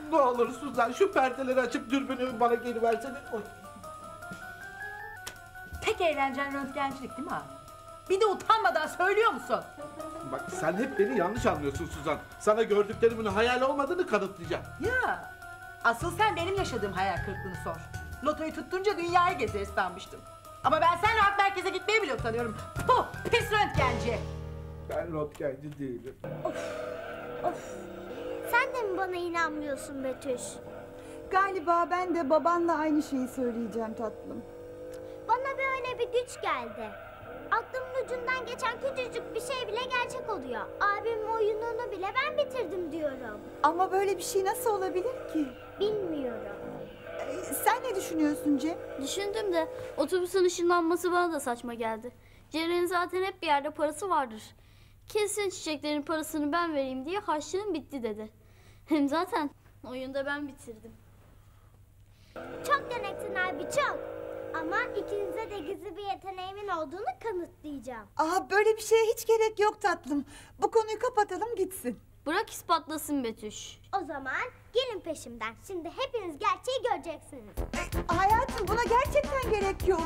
Ne olur Suzan, şu perdeleri açıp dürbünü bana geri versene. Oy. Tek eğlencen röntgencilik değil mi abi? Bir de utanmadan söylüyor musun? Bak sen hep beni yanlış anlıyorsun Suzan. Sana gördüklerimin hayal olmadığını kanıtlayacağım. Ya asıl sen benim yaşadığım hayal kırıklığını sor. Lotoyu tuttunca dünyayı gezeriz sanmıştım. Ama ben seninle halk merkeze gitmeye bile utanıyorum. Puh, pis röntgenci. Ben röntgenci değilim. Of. Sen de mi bana inanmıyorsun Betüş? Galiba ben de babanla aynı şeyi söyleyeceğim tatlım. Bana böyle bir güç geldi. Aklımın ucundan geçen küçücük bir şey bile gerçek oluyor. Abimin oyununu bile ben bitirdim diyorum. Ama böyle bir şey nasıl olabilir ki? Bilmiyorum. Sen ne düşünüyorsun Cem? Düşündüm de otobüsün ışınlanması bana da saçma geldi. Ceren'in zaten hep bir yerde parası vardır. Kesin çiçeklerin parasını ben vereyim diye harçlığım bitti dedi. Hem zaten oyunda ben bitirdim. Çok deneksin abi çok. Ama ikinize de gizli bir yeteneğimin olduğunu kanıtlayacağım. Böyle bir şeye hiç gerek yok tatlım. Bu konuyu kapatalım gitsin. Bırak ispatlasın Betüş. O zaman gelin peşimden. Şimdi hepiniz gerçeği göreceksiniz. Hayatım buna gerçekten gerek yok.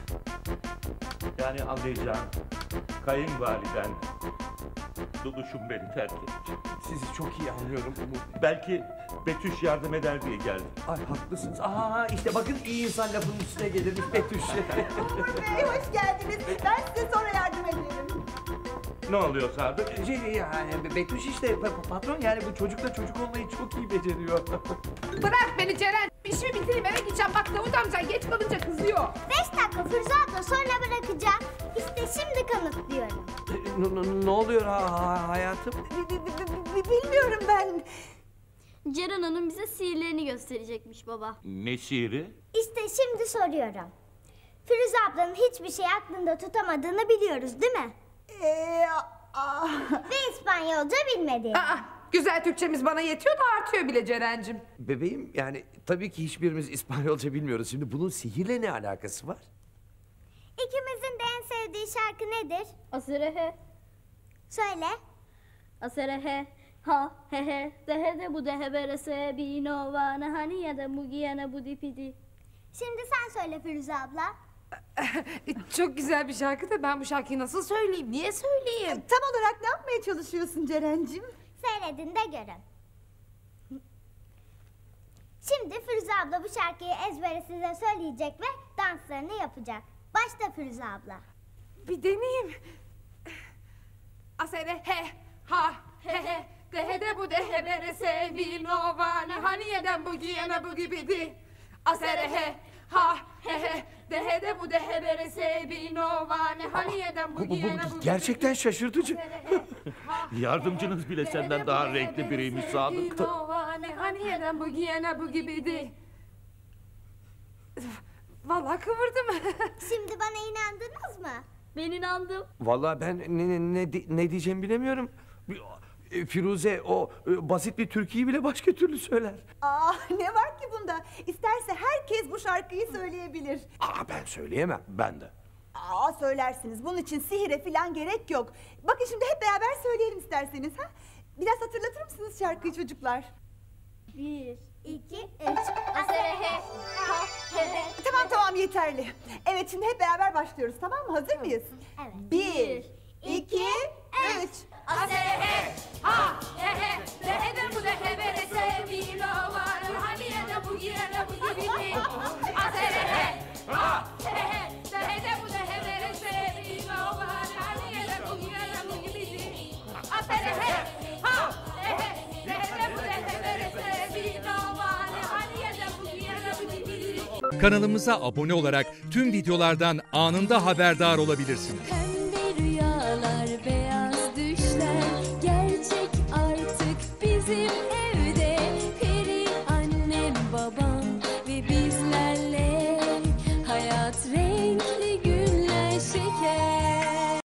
Yani anlayacağım, kayınvaliden Duduş'um beni terk etti. Sizi çok iyi anlıyorum. Belki Betüş yardım eder diye geldim. Ay haklısınız. İşte bakın iyi insan lafının üstüne gelirmiş Betüş. Bey hoş geldiniz. Ben size sonra yardım ederim. Ne oluyor Sadık? Yani Betüş işte patron, yani bu çocukla çocuk olmayı çok iyi beceriyor. Bırak beni Ceren. İşimi bitireyim, eve gideceğim. Bak Davut amca geç kalınca kızıyor. 5 dakika Firuze abla, sonra bırakacağım. İşte şimdi kanıtlıyorum. Ne oluyor hayatım? Bilmiyorum ben. Ceren Hanım bize sihirlerini gösterecekmiş baba. Ne sihiri? İşte şimdi soruyorum. Firuze ablanın hiçbir şey aklında tutamadığını biliyoruz değil mi? Ve İspanyolca bilmediğini. Güzel Türkçemiz bana yetiyor da artıyor bile Ceren'cim. Bebeğim, yani tabii ki hiçbirimiz İspanyolca bilmiyoruz. Şimdi bunun sihirle ne alakası var? İkimizin de en sevdiği şarkı nedir? Aserehe, Söyle. aserehe, ha he he, dehe de bu dehe berese, bino vane hani ya da mugiyana bu dipidi. Şimdi sen söyle Firuze abla. Çok güzel bir şarkı da ben bu şarkıyı nasıl söyleyeyim? Niye söyleyeyim? Tam olarak ne yapmaya çalışıyorsun Ceren'cim? Seyredin de görün. Şimdi Firuze abla bu şarkıyı ezbere size söyleyecek ve danslarını yapacak. Başla Firuze abla. Bir deneyeyim. Aserehe, ha he he, dehe de bu dehe berese, bino vane hani yeden bu giyene bu gibidi. Aserehe, ha he he, dehe de bu dehe berese, bino vane hani yeden bu giyene bu gibidi. Gerçekten şaşırtıcı. Yardımcınız bile senden daha renkli biriymiş Sadık. Bino vane hani yeden bu giyene bu gibidi. Vallahi kıvırdım. Şimdi bana inandınız mı? Ben inandım. Vallahi ben ne diyeceğimi bilemiyorum. Firuze o basit bir türküyü bile başka türlü söyler. Ne var ki bunda? İsterse herkes bu şarkıyı söyleyebilir. Ben söyleyemem, ben de. Söylersiniz. Bunun için sihire falan gerek yok. Bakın şimdi hep beraber söyleyelim isterseniz. Biraz hatırlatır mısınız şarkıyı çocuklar? 1, 2, 3. aserehe, ha he he. Tamam yeterli. Evet şimdi hep beraber başlıyoruz, tamam mı? Hazır mıyız? Evet. 1, 2, 3. Aserehe, ha he he, dehe de bu dehe berese, bino vane hani yeden bu giyene bu gibidi. Aserehe, ha he he, dehe de bu dehe berese, bino vane hani yeden bu giyene bu gibidi. Aserehe, ha he he, dehe de bu dehe berese, bino vane hani yeden bu giyene bu gibidi. Kanalımıza abone olarak tüm videolardan anında haberdar olabilirsiniz.